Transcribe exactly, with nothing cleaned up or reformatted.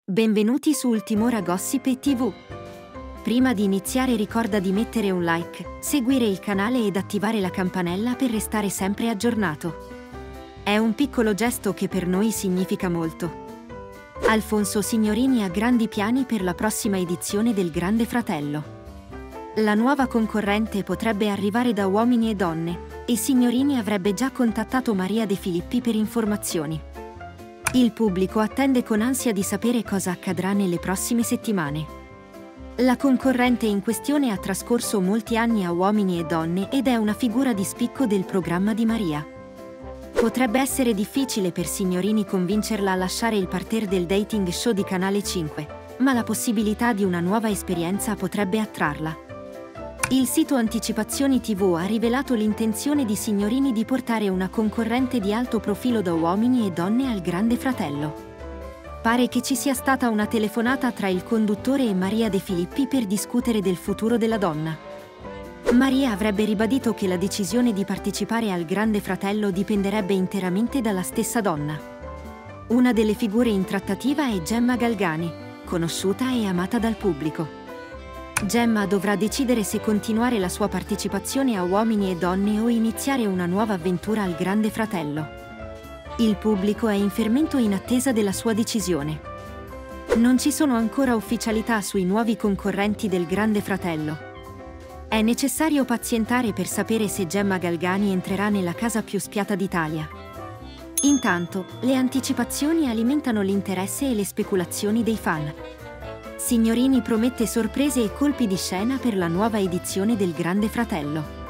Benvenuti su Ultimora Gossip e tivù. Prima di iniziare ricorda di mettere un like, seguire il canale ed attivare la campanella per restare sempre aggiornato. È un piccolo gesto che per noi significa molto. Alfonso Signorini ha grandi piani per la prossima edizione del Grande Fratello. La nuova concorrente potrebbe arrivare da Uomini e Donne, e Signorini avrebbe già contattato Maria De Filippi per informazioni. Il pubblico attende con ansia di sapere cosa accadrà nelle prossime settimane. La concorrente in questione ha trascorso molti anni a Uomini e Donne ed è una figura di spicco del programma di Maria. Potrebbe essere difficile per Signorini convincerla a lasciare il parterre del dating show di Canale cinque, ma la possibilità di una nuova esperienza potrebbe attrarla. Il sito Anticipazioni tivù ha rivelato l'intenzione di Signorini di portare una concorrente di alto profilo da Uomini e Donne al Grande Fratello. Pare che ci sia stata una telefonata tra il conduttore e Maria De Filippi per discutere del futuro della donna. Maria avrebbe ribadito che la decisione di partecipare al Grande Fratello dipenderebbe interamente dalla stessa donna. Una delle figure in trattativa è Gemma Galgani, conosciuta e amata dal pubblico. Gemma dovrà decidere se continuare la sua partecipazione a Uomini e Donne o iniziare una nuova avventura al Grande Fratello. Il pubblico è in fermento in attesa della sua decisione. Non ci sono ancora ufficialità sui nuovi concorrenti del Grande Fratello. È necessario pazientare per sapere se Gemma Galgani entrerà nella casa più spiata d'Italia. Intanto, le anticipazioni alimentano l'interesse e le speculazioni dei fan. Signorini promette sorprese e colpi di scena per la nuova edizione del Grande Fratello.